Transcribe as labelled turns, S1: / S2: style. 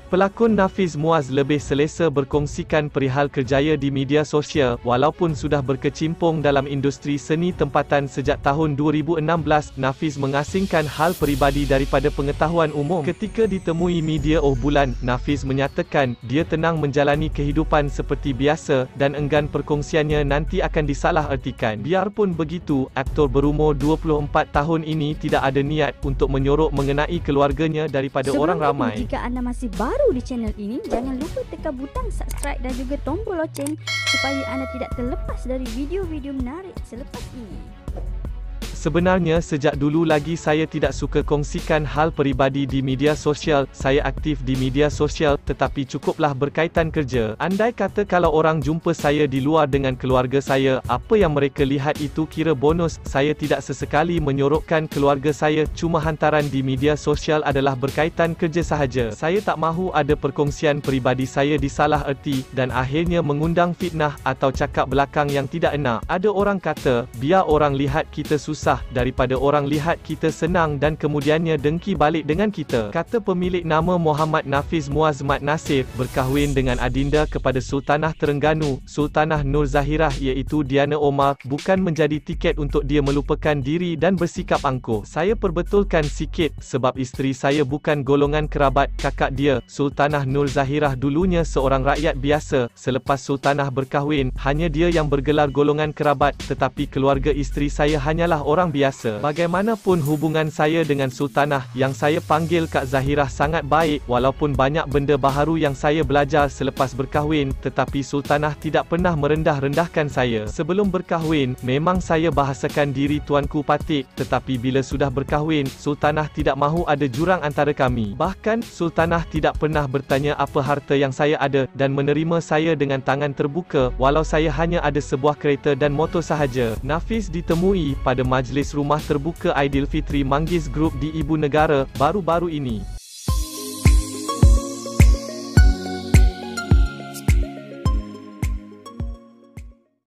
S1: Pelakon Nafis Muaz lebih selesa berkongsikan perihal kerjaya di media sosial, walaupun sudah berkecimpung dalam industri seni tempatan sejak tahun 2016. Nafis mengasingkan hal peribadi daripada pengetahuan umum. Ketika ditemui media bulan, Nafis menyatakan dia tenang menjalani kehidupan seperti biasa dan enggan perkongsiannya nanti akan disalahartikan. Biarpun begitu, aktor berumur 24 tahun ini tidak ada niat untuk menyorok mengenai keluarganya daripada orang ramai.
S2: Jika anda masih baru di channel ini, jangan lupa tekan butang subscribe dan juga tombol loceng supaya anda tidak terlepas dari video-video menarik selepas ini.
S1: Sebenarnya sejak dulu lagi saya tidak suka kongsikan hal peribadi di media sosial. Saya aktif di media sosial tetapi cukuplah berkaitan kerja. Andai kata kalau orang jumpa saya di luar dengan keluarga saya, apa yang mereka lihat itu kira bonus. Saya tidak sesekali menyorokkan keluarga saya, cuma hantaran di media sosial adalah berkaitan kerja sahaja. Saya tak mahu ada perkongsian peribadi saya disalaherti dan akhirnya mengundang fitnah atau cakap belakang yang tidak enak. Ada orang kata, biar orang lihat kita susah daripada orang lihat kita senang dan kemudiannya dengki balik dengan kita, kata pemilik nama Muhammad Nafis Muaz Mat Nasir, berkahwin dengan adinda kepada Sultanah Terengganu, Sultanah Nur Zahirah iaitu Diana Omar. Bukan menjadi tiket untuk dia melupakan diri dan bersikap angkuh. Saya perbetulkan sikit, sebab isteri saya bukan golongan kerabat kakak dia. Sultanah Nur Zahirah dulunya seorang rakyat biasa. Selepas Sultanah berkahwin, hanya dia yang bergelar golongan kerabat, tetapi keluarga isteri saya hanyalah orang biasa. Bagaimanapun hubungan saya dengan Sultanah, yang saya panggil Kak Zahirah, sangat baik. Walaupun banyak benda baharu yang saya belajar selepas berkahwin, tetapi Sultanah tidak pernah merendah-rendahkan saya. Sebelum berkahwin, memang saya bahasakan diri Tuanku Patik, tetapi bila sudah berkahwin, Sultanah tidak mahu ada jurang antara kami. Bahkan, Sultanah tidak pernah bertanya apa harta yang saya ada, dan menerima saya dengan tangan terbuka, walau saya hanya ada sebuah kereta dan motor sahaja. Nafis ditemui pada majlis rumah terbuka Aidilfitri Manggis Group di Ibu Negara baru-baru ini.